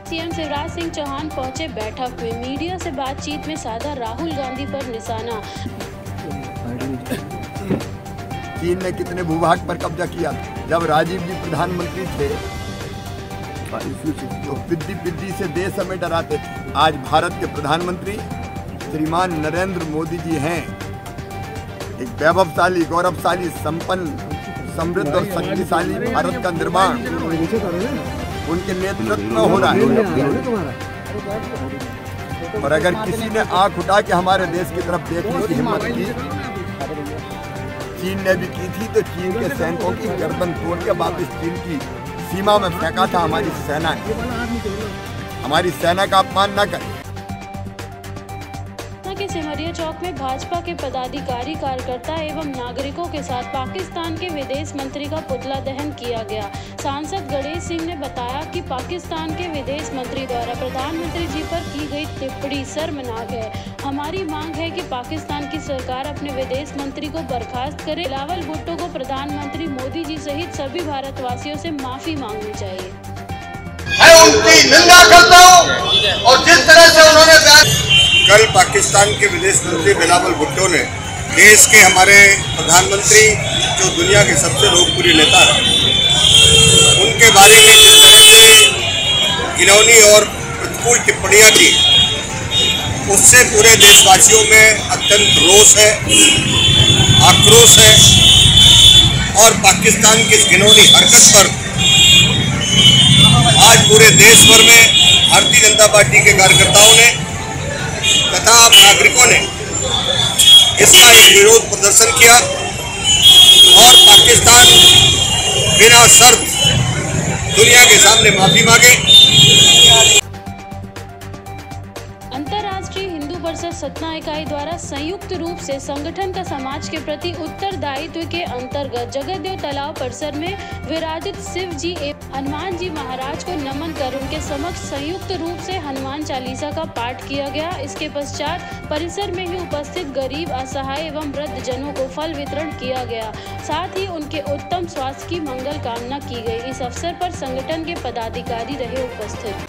CM Shivraj Singh Chauhan पहुंचे बैठक में। मीडिया से बातचीत में साधा राहुल गांधी पर निशाना। चीन ने कितने भूभाग पर कब्जा किया जब राजीव जी प्रधानमंत्री थे, तो पिद्दी से देश हमें डराते थे। आज भारत के प्रधानमंत्री श्रीमान नरेंद्र मोदी जी हैं। एक वैभवशाली, गौरवशाली, संपन्न, समृद्ध और शक्तिशाली भारत का निर्माण उनके नेतृत्व में हो रहा है। और अगर किसी ने आंख उठा के हमारे देश की तरफ देखने की हिम्मत की, चीन ने भी की थी, तो चीन के सैनिकों की गर्दन तोड़ के वापस चीन की सीमा में फेंका था हमारी सेना ने। हमारी सेना का अपमान न करें। के सिमरिया चौक में भाजपा के पदाधिकारी, कार्यकर्ता एवं नागरिकों के साथ पाकिस्तान के विदेश मंत्री का पुतला दहन किया गया। सांसद गणेश सिंह ने बताया कि पाकिस्तान के विदेश मंत्री द्वारा प्रधानमंत्री जी पर की गई टिप्पणी शर्मनाक है। हमारी मांग है कि पाकिस्तान की सरकार अपने विदेश मंत्री को बर्खास्त करे। बिलावल भुट्टो को प्रधानमंत्री मोदी जी सहित सभी भारतवासियों से माफी मांगनी चाहिए। मैं उनकी निंदा करता हूं और जिस तरह से उन्होंने कल पाकिस्तान के विदेश मंत्री बिलावल भुट्टो ने देश के हमारे प्रधानमंत्री, जो दुनिया के सबसे लोकप्रिय नेता हैं, उनके बारे में जिस तरह से घिनौनी और प्रतिकूल टिप्पणियां की, उससे पूरे देशवासियों में अत्यंत रोष है, आक्रोश है। और पाकिस्तान की इस घिनौनी हरकत पर आज पूरे देश भर में भारतीय जनता पार्टी के कार्यकर्ताओं ने तथा नागरिकों ने इसका एक विरोध प्रदर्शन किया और पाकिस्तान बिना शर्त दुनिया के सामने माफी मांगे। अंतर्राष्ट्रीय हिंदू परिषद सतना इकाई द्वारा संयुक्त रूप से संगठन का समाज के प्रति उत्तरदायित्व के अंतर्गत जगतदेव तालाब परिसर में विराजित शिव जी एवं हनुमान जी महाराज को नमन कर उनके समक्ष संयुक्त रूप से हनुमान चालीसा का पाठ किया गया। इसके पश्चात परिसर में ही उपस्थित गरीब, असहाय एवं वृद्ध जनों को फल वितरण किया गया। साथ ही उनके उत्तम स्वास्थ्य की मंगल कामना की गई। इस अवसर पर संगठन के पदाधिकारी रहे उपस्थित।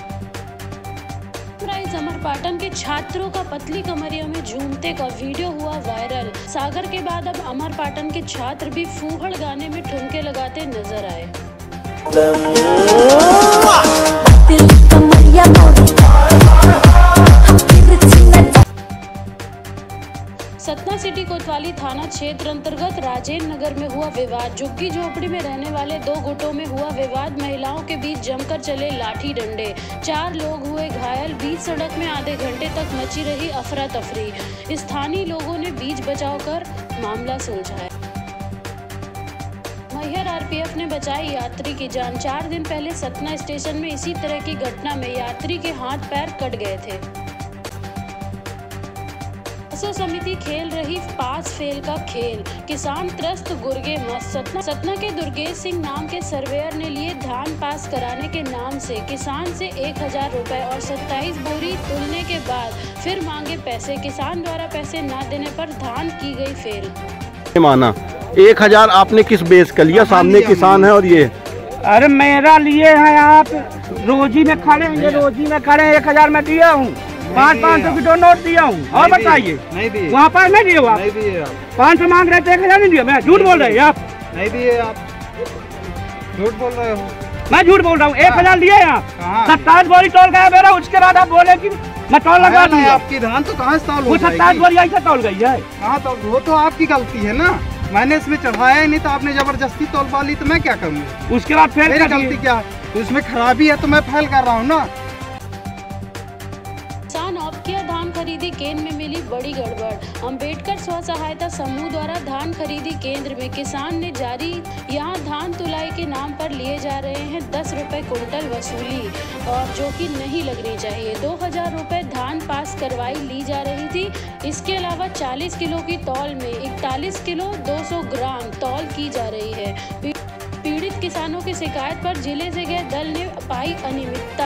अमरपाटन के छात्रों का पतली कमरिया में झूमते का वीडियो हुआ वायरल। सागर के बाद अब अमरपाटन के छात्र भी फूहड़ गाने में ठुमके लगाते नजर आए। सतना सिटी कोतवाली थाना क्षेत्र अंतर्गत राजेंद्र नगर में हुआ विवाद। झुग्गी झोपड़ी में रहने वाले दो गुटों में हुआ विवाद। महिलाओं के बीच जमकर चले लाठी डंडे। 4 लोग हुए घायल। बीच सड़क में आधे घंटे तक मची रही अफरा तफरी। स्थानीय लोगों ने बीच बचाव कर मामला सुलझाया। मैहर आरपीएफ ने बचाई यात्री की जान। 4 दिन पहले सतना स्टेशन में इसी तरह की घटना में यात्री के हाथ पैर कट गए थे। समिति खेल रही पास फेल का खेल। किसान त्रस्त गुर्गे मस्त। सतना के दुर्गेश सिंह नाम के सर्वेयर ने लिए धान पास कराने के नाम से किसान से 1000 रुपए और 27 बोरी तुलने के बाद फिर मांगे पैसे। किसान द्वारा पैसे न देने पर धान की गई फेल। माना 1000 आपने किस बेस का लिया? सामने किसान है और ये। अरे मेरा लिए हैं आप, रोजी में खड़े हैं, ये रोजी में खड़े हैं। 1000 में दिया हूँ, 500 की 2 नोट दिया हूँ। और बताइए वहाँ पर नहीं दिए आप? 500 मांग रहे थे, 1000 नहीं दिया। मैं झूठ बोल रहे हैं आप? नहीं दिए आप, झूठ बोल रहे हो। मैं झूठ बोल रहा हूँ। 1000 दिए आप। 27 बोरी तोल गया मेरा। उसके बाद आप बोले कि मैं तोल लगा दूंगा। आपकी धान तो कहाँ से तोल हो जाएगी? 27 बोरी ऐसे तोल गई है। कहाँ तोल? वो तो आपकी गलती है ना, मैंने इसमें चढ़ाया ही नहीं, तो आपने जबरदस्ती तोलवा ली, तो मैं क्या करूँगा? उसके बाद फेल मेरी गलती क्या है? उसमें खराबी है तो मैं फेल कर रहा हूँ ना। धान खरीदी केंद्र में मिली बड़ी गड़बड़। अम्बेडकर स्व सहायता समूह द्वारा धान खरीदी केंद्र में किसान ने जारी यहां धान तुलाई के नाम पर लिए जा रहे हैं 10 रुपए कुंटल वसूली, और जो कि नहीं लगनी चाहिए। 2000 रुपए धान पास करवाई ली जा रही थी। इसके अलावा 40 किलो की तौल में 41 किलो 200 ग्राम तौल की जा रही है। पीड़ित किसानों की शिकायत पर जिले से गए दल ने पाई अनियमितता।